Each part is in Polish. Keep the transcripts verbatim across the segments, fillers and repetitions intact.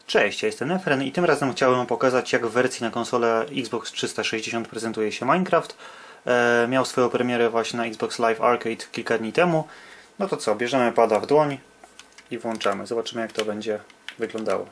Cześć, ja jestem Efren i tym razem chciałem pokazać, jak w wersji na konsolę Xbox trzysta sześćdziesiąt prezentuje się Minecraft. E, miał swoją premierę właśnie na Xbox Live Arcade kilka dni temu. No to co, bierzemy pada w dłoń i włączamy. Zobaczymy, jak to będzie wyglądało.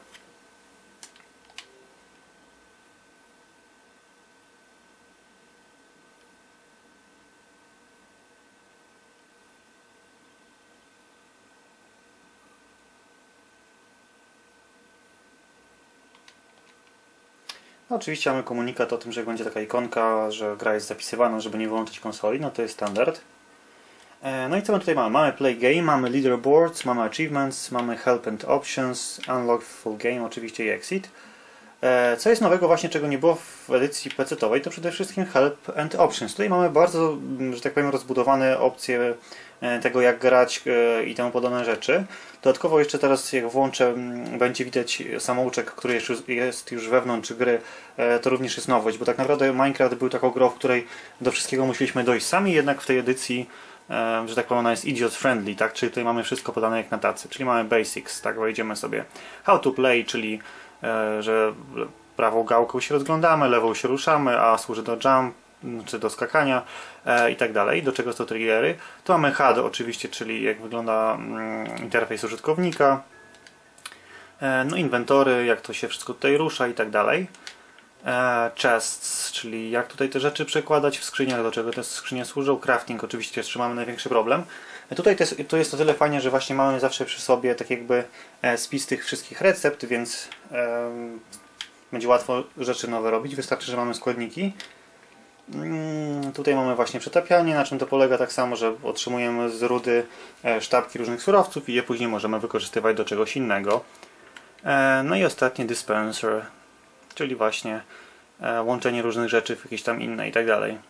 No, oczywiście mamy komunikat o tym, że jak będzie taka ikonka, że gra jest zapisywana, żeby nie wyłączyć konsoli, no to jest standard. No i co my tutaj mamy? Mamy Play Game, mamy Leaderboards, mamy Achievements, mamy Help and Options, Unlock Full Game, oczywiście i Exit. Co jest nowego właśnie, czego nie było w edycji pecetowej, to przede wszystkim Help and Options. Tutaj mamy bardzo, że tak powiem, rozbudowane opcje tego, jak grać i temu podobne rzeczy. Dodatkowo jeszcze teraz, jak włączę, będzie widać samouczek, który jest już wewnątrz gry. To również jest nowość, bo tak naprawdę Minecraft był taką grą, w której do wszystkiego musieliśmy dojść sami, jednak w tej edycji, że tak powiem, ona jest idiot friendly, tak? Czyli tutaj mamy wszystko podane jak na tacy. Czyli mamy basics, tak? Wejdziemy sobie how to play, czyli że prawą gałką się rozglądamy, lewą się ruszamy, a służy do jump, czy do skakania e, i tak dalej, do czego są triggery. Tu mamy H U D oczywiście, czyli jak wygląda mm, interfejs użytkownika, e, no inwentory, jak to się wszystko tutaj rusza i tak dalej. E, chests, czyli jak tutaj te rzeczy przekładać w skrzyniach, do czego te skrzynie służą. Crafting oczywiście, jeszcze mamy największy problem. E, tutaj to jest, to jest to tyle fajnie, że właśnie mamy zawsze przy sobie tak jakby e, spis tych wszystkich recept, więc e, będzie łatwo rzeczy nowe robić, wystarczy, że mamy składniki. Tutaj mamy właśnie przetapianie, na czym to polega tak samo, że otrzymujemy z rudy sztabki różnych surowców i je później możemy wykorzystywać do czegoś innego. No i ostatnie dispenser, czyli właśnie łączenie różnych rzeczy w jakieś tam inne i tak dalej.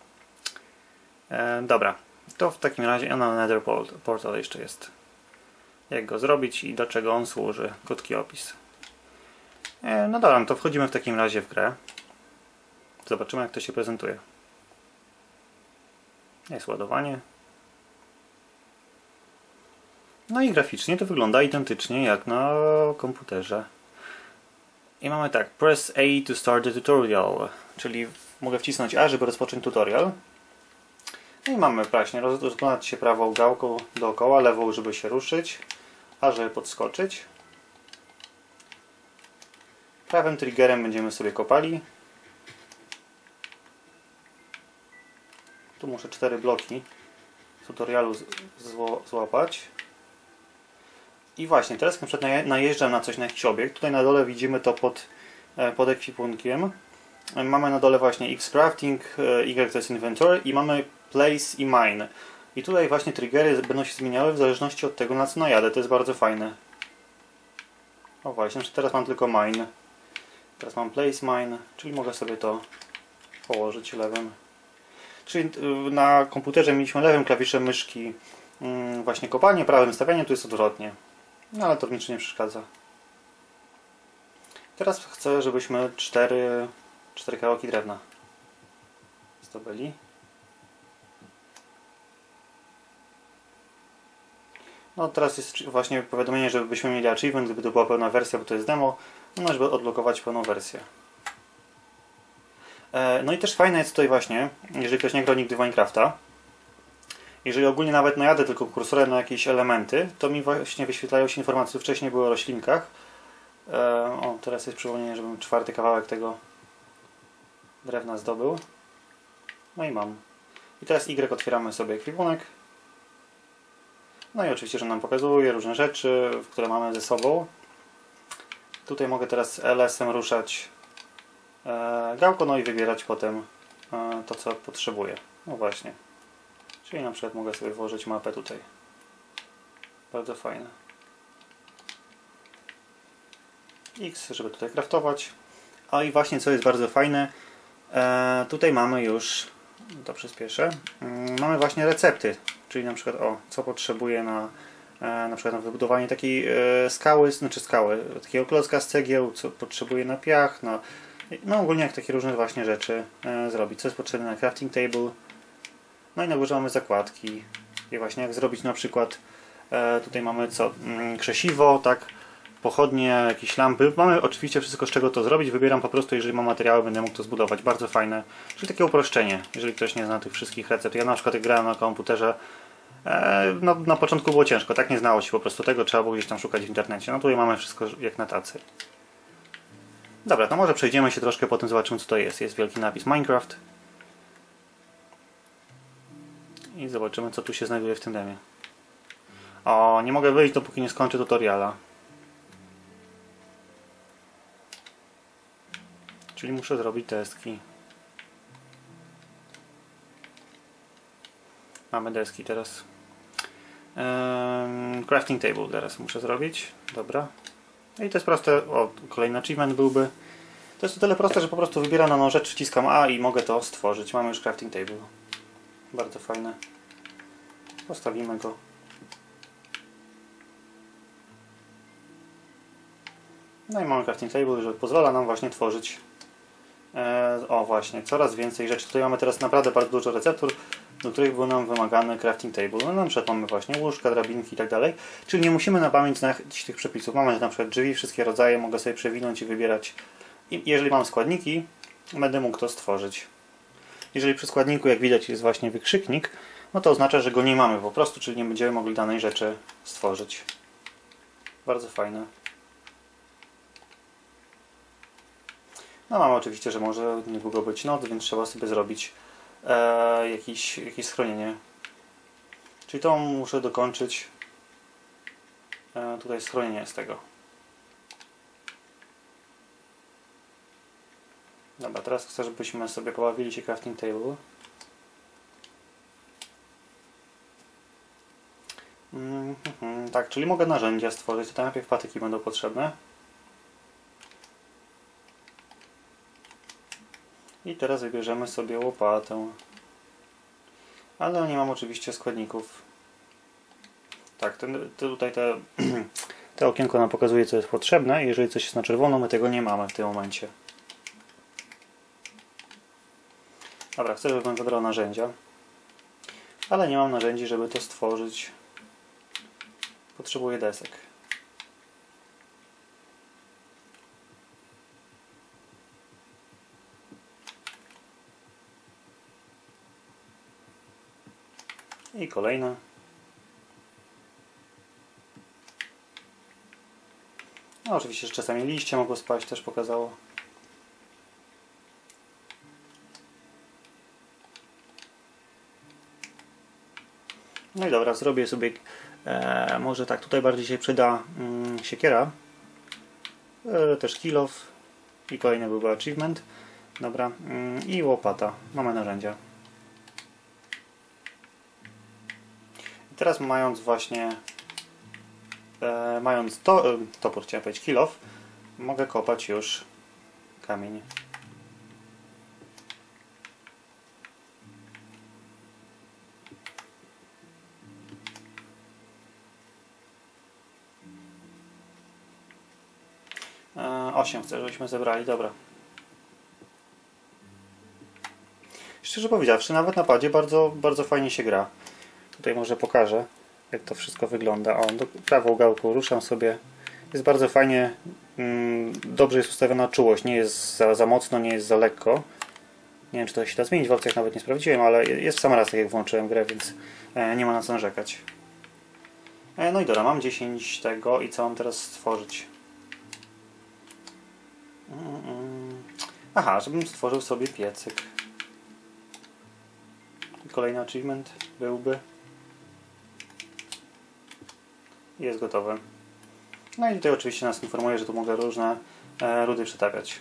Dobra, to w takim razie a no, Nether Portal jeszcze jest. Jak go zrobić i do czego on służy. Krótki opis. No dobra, no to wchodzimy w takim razie w grę. Zobaczymy, jak to się prezentuje. Jest ładowanie. No i graficznie to wygląda identycznie jak na komputerze. I mamy tak, press A to start the tutorial, czyli mogę wcisnąć A, żeby rozpocząć tutorial. No i mamy właśnie rozglądać się prawą gałką dookoła, lewą, żeby się ruszyć, A, żeby podskoczyć. Prawym triggerem będziemy sobie kopali. Tu muszę cztery bloki w tutorialu złapać. I właśnie, teraz na przykład najeżdżam na coś, na jakiś obiekt. Tutaj na dole widzimy to pod, pod ekwipunkiem. Mamy na dole właśnie X crafting, Y to jest inventory i mamy place i mine. I tutaj właśnie triggery będą się zmieniały w zależności od tego, na co najadę. To jest bardzo fajne. O właśnie, teraz mam tylko mine. Teraz mam place mine, czyli mogę sobie to położyć lewym. Czyli na komputerze mieliśmy lewym klawiszem myszki właśnie kopanie, prawym stawianie, tu jest odwrotnie. No ale to w niczym nie przeszkadza. Teraz chcę, żebyśmy cztery, cztery kawałki drewna zdobyli. No teraz jest właśnie powiadomienie, żebyśmy mieli achievement, gdyby to była pełna wersja, bo to jest demo, no żeby odblokować pełną wersję. No i też fajne jest tutaj właśnie, jeżeli ktoś nie grał nigdy w Minecrafta, jeżeli ogólnie nawet najadę tylko kursorem na jakieś elementy, to mi właśnie wyświetlają się informacje, wcześniej były o roślinkach. O, teraz jest przypomnienie, żebym czwarty kawałek tego drewna zdobył. No i mam. I teraz Y otwieramy sobie ekwipunek. No i oczywiście, że nam pokazuje różne rzeczy, które mamy ze sobą. Tutaj mogę teraz L S-em ruszać gałką, no i wybierać potem to, co potrzebuję. No właśnie. Czyli na przykład mogę sobie włożyć mapę tutaj. Bardzo fajne. X, żeby tutaj craftować. A i właśnie, co jest bardzo fajne, tutaj mamy już, to przyspieszę, mamy właśnie recepty. Czyli na przykład, o, co potrzebuję na na przykład na wybudowanie takiej skały, znaczy skały, takiego klocka z cegieł, co potrzebuję na piach, na no ogólnie jak takie różne właśnie rzeczy e, zrobić. Co jest potrzebne na crafting table. No i na górze mamy zakładki. I właśnie jak zrobić na przykład e, tutaj mamy co? Mm, krzesiwo, tak? pochodnie, jakieś lampy. Mamy oczywiście wszystko, z czego to zrobić. Wybieram po prostu, jeżeli mam materiały, będę mógł to zbudować. Bardzo fajne. Czyli takie uproszczenie, jeżeli ktoś nie zna tych wszystkich recept. Ja na przykład jak grałem na komputerze, e, no, na początku było ciężko, tak nie znało się po prostu tego, trzeba było gdzieś tam szukać w internecie. No tutaj mamy wszystko jak na tacy. Dobra, to może przejdziemy się troszkę, potem zobaczymy, co to jest. Jest wielki napis Minecraft. I zobaczymy, co tu się znajduje w tym demie. O, nie mogę wyjść, dopóki nie skończę tutoriala. Czyli muszę zrobić deski. Mamy deski teraz. Ehm, crafting table teraz muszę zrobić. Dobra. No i to jest proste. O, kolejny achievement byłby. To jest o tyle proste, że po prostu wybieram daną rzecz, wciskam A i mogę to stworzyć. Mamy już crafting table. Bardzo fajne. Postawimy go. No i mamy crafting table, że pozwala nam właśnie tworzyć e, o właśnie, coraz więcej rzeczy. Tutaj mamy teraz naprawdę bardzo dużo receptur, do których był nam wymagany crafting table. No na przykład mamy właśnie łóżka, drabinki i tak dalej. Czyli nie musimy na pamięć znać tych przepisów. Mamy na przykład drzwi, wszystkie rodzaje, mogę sobie przewinąć i wybierać. I jeżeli mam składniki, będę mógł to stworzyć. Jeżeli przy składniku, jak widać, jest właśnie wykrzyknik, no to oznacza, że go nie mamy po prostu, czyli nie będziemy mogli danej rzeczy stworzyć. Bardzo fajne. No mamy oczywiście, że może niedługo być noc, więc trzeba sobie zrobić e, jakieś, jakieś schronienie. Czyli to muszę dokończyć. E, tutaj schronienie z tego. Dobra, teraz chcę, żebyśmy sobie pobawili się crafting table. Mm, mm, tak, czyli mogę narzędzia stworzyć. To najpierw patyki będą potrzebne. I teraz wybierzemy sobie łopatę. Ale nie mam oczywiście składników. Tak, ten, tutaj te, te okienko nam pokazuje, co jest potrzebne. Jeżeli coś jest na czerwono, my tego nie mamy w tym momencie. Dobra, chcę, żebym wybrał narzędzia. Ale nie mam narzędzi, żeby to stworzyć. Potrzebuję desek. I kolejne. No oczywiście, że czasami liście mogą spaść, też pokazało. No i dobra, zrobię sobie e, może tak, tutaj bardziej się przyda mm, siekiera. E, też kill off. I kolejny byłby achievement. Dobra, mm, i łopata. Mamy narzędzia. I teraz mając właśnie e, mając to, e, topór, chciałem powiedzieć kill off, mogę kopać już kamień. osiem chcę, żebyśmy zebrali, dobra. Szczerze powiedziawszy, nawet na padzie bardzo, bardzo fajnie się gra. Tutaj może pokażę, jak to wszystko wygląda. O, do prawą gałką ruszam sobie. Jest bardzo fajnie, mm, dobrze jest ustawiona czułość, nie jest za, za mocno, nie jest za lekko. Nie wiem, czy to się da zmienić, w opcjach nawet nie sprawdziłem, ale jest w sam raz, tak jak włączyłem grę, więc e, nie ma na co narzekać. E, no i dobra, mam dziesięć tego i co mam teraz stworzyć? Aha, żebym stworzył sobie piecyk. I kolejny achievement byłby. Jest gotowe. No i tutaj oczywiście nas informuje, że tu mogę różne e, rudy przetapiać.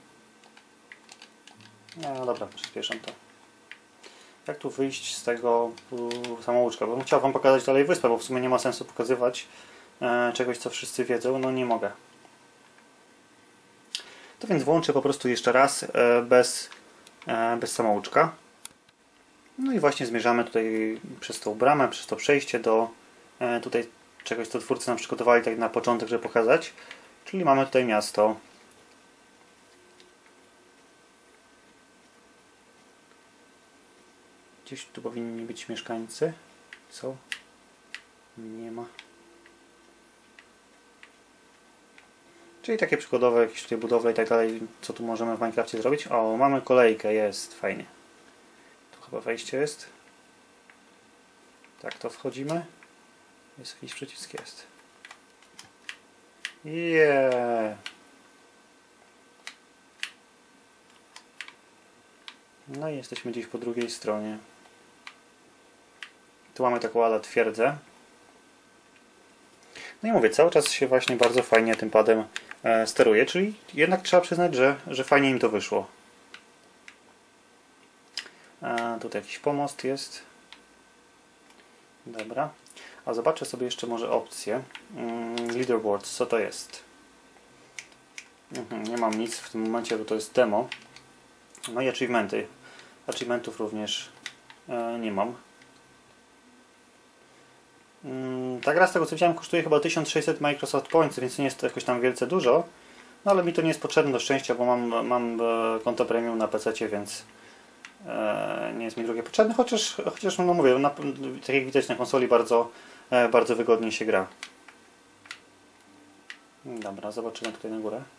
No dobra, przyspieszam to. Jak tu wyjść z tego uh, samouczka? Bo bym chciał wam pokazać dalej wyspę, bo w sumie nie ma sensu pokazywać e, czegoś, co wszyscy wiedzą. No nie mogę. To więc włączę po prostu jeszcze raz e, bez, e, bez samouczka. No i właśnie zmierzamy tutaj przez tą bramę, przez to przejście do e, tutaj czegoś, co twórcy nam przygotowali tak na początek, żeby pokazać. Czyli mamy tutaj miasto. Gdzieś tu powinni być mieszkańcy. Co? Nie ma. Czyli takie przykładowe jakieś tutaj budowle i tak dalej, co tu możemy w Minecrafcie zrobić. O, mamy kolejkę, jest, fajnie. Tu chyba wejście jest. Tak, to wchodzimy. Jest jakiś przycisk, jest. Yeah. No i jesteśmy gdzieś po drugiej stronie. Tu mamy taką ala twierdzę. No i mówię, cały czas się właśnie bardzo fajnie tym padem e, steruje, czyli jednak trzeba przyznać, że, że fajnie im to wyszło. E, tutaj jakiś pomost jest. Dobra. A zobaczę sobie jeszcze może opcję. Mm, leaderboards, co to jest? Mhm, nie mam nic w tym momencie, bo to jest demo. No i achievementy. Achievementów również e, nie mam. Mm, ta gra, z tego co widziałem, kosztuje chyba tysiąc sześćset Microsoft Points, więc nie jest to jakoś tam wielce dużo. No ale mi to nie jest potrzebne do szczęścia, bo mam, mam e, konto premium na pececie, więc e, nie jest mi drugie potrzebne. Chociaż, chociaż no mówię, na, tak jak widać na konsoli bardzo, e, bardzo wygodnie się gra. Dobra, zobaczymy tutaj na górę.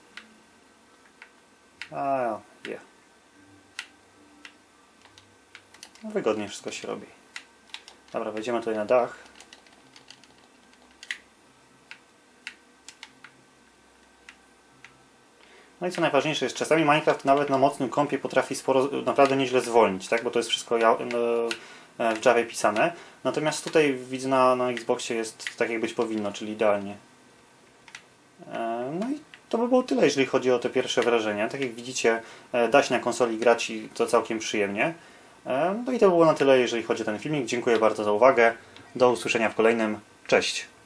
A, yeah. No, wygodnie wszystko się robi. Dobra, wejdziemy tutaj na dach. No i co najważniejsze jest, czasami Minecraft nawet na mocnym kompie potrafi sporo, naprawdę nieźle zwolnić, tak? Bo to jest wszystko w Javie pisane. Natomiast tutaj widzę na, na Xboxie jest tak jak być powinno, czyli idealnie. No i to by było tyle, jeżeli chodzi o te pierwsze wrażenia. Tak jak widzicie, da się na konsoli grać i to całkiem przyjemnie. No i to było na tyle, jeżeli chodzi o ten filmik. Dziękuję bardzo za uwagę. Do usłyszenia w kolejnym. Cześć!